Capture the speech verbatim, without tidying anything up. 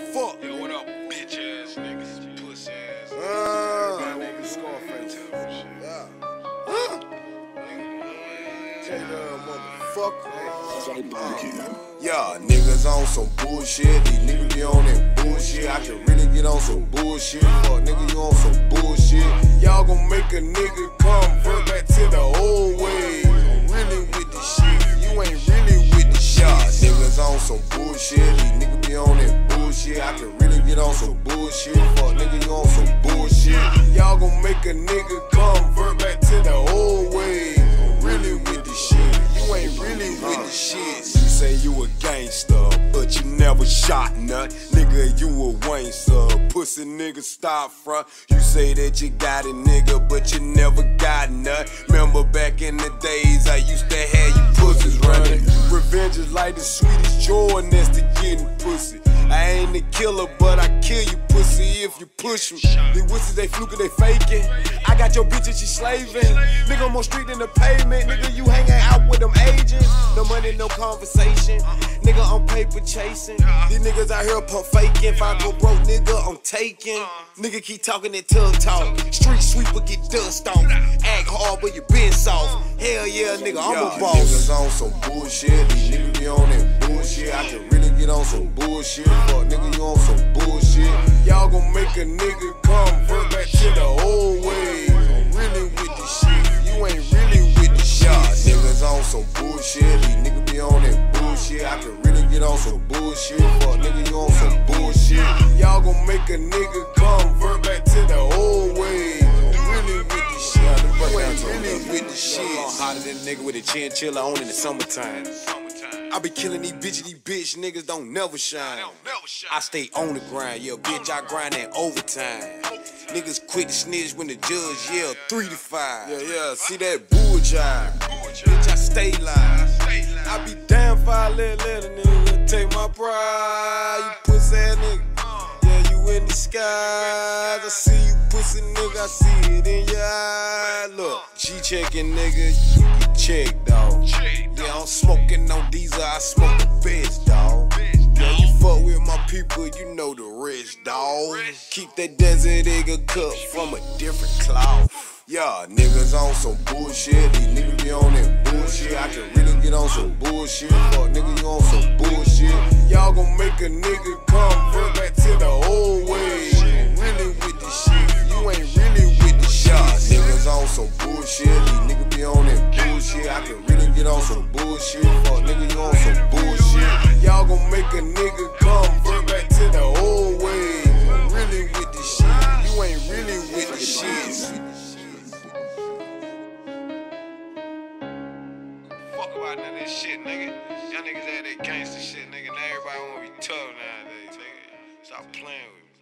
fuck. Yo, what up, bitch ass niggas, pussy ass niggas. Uh, Everybody wanna be Scarface. yeah. Huh? Take that motherfucker. Yeah, niggas on some bullshit. These niggas be on that bullshit. I can really get on some bullshit. Fuck, nigga, you on some bullshit. Y'all gon' make a nigga convert back to the old ways. I'm really with the shit. You ain't really with the shit. Yeah, niggas on some bullshit. These niggas be on that bullshit. I can really get on some bullshit. Fuck, nigga, you on some bullshit. Y'all gon' make a nigga convert back to the old ways. I'm really with the shit. You ain't really with the shit. You say you a gangster, but you never shot none. Nigga, you a Wayne sub. Pussy nigga, stop front. You say that you got it, nigga, but you never got none. Remember back in the days, I used to have you pussies running. Revenge is like the sweetest joy next to getting pussy. I ain't the killer, but I kill you, pussy, if you push me. These wussies, they fluking, they faking. I got your bitch and she slaving. Nigga, I'm more street than the pavement. Nigga, you hanging out with them agents. No money, no conversation. Nigga, I'm paper chasing. These niggas out here pump faking. If I go broke, nigga, I'm taking. Nigga, keep talking that tug talk. Street sweeper, get dust off. Act hard, but you been soft. Hell yeah, nigga, I'm yeah, a boss. Niggas on some bullshit. These niggas be on that bullshit. I can really get on some bullshit. Fuck, nigga, you on some bullshit. Y'all gon' make a nigga convert back to the old ways. I'm really with the shit. You ain't really with the shit. Yeah, niggas on some bullshit. These niggas be on that bullshit. I can really get on some bullshit. Fuck, nigga, you on some bullshit. Y'all gon' make a nigga convert back to the old ways. I'm really with the shit. You ain't really with the shit. I'm hotter than a nigga with a chinchilla on in the summertime. I be killing these bitches, these bitch niggas don't never shine. I stay on the grind, yeah, bitch, I grind that overtime. Niggas quit the snitch when the judge yell three to five. Yeah, yeah, see that bull jive. Bitch, I stay live. I be down for a little, little nigga, take my pride. You pussy ass nigga, yeah, you in the skies. I see you pussy nigga, I see it in your eye. Look, G-checking nigga, you get checked, dawg. Yeah, I'm smoking on diesel, I smoke the best, dawg. Yeah, you fuck with my people, you know the rest, dawg. Keep that desert nigga cut from a different cloth. Yeah, niggas on some bullshit. These niggas be on that bullshit. I can really get on some bullshit. Fuck, nigga, you on some bullshit. Y'all gon' make a nigga convert back to the old ways. I'm really with the shit. You ain't really with the shit. Yeah, niggas on some bullshit. These niggas be on that bullshit. I can really get on some bullshit. Fuck, nigga, you on some bullshit. Y'all gon' make a nigga convert back to the old ways. I'm really with the shit. You ain't really with the shit. Fuck about none of that shit, nigga. Y'all niggas had that gangster shit, nigga. Now everybody wanna be tough nowadays, nigga. Stop playing with me.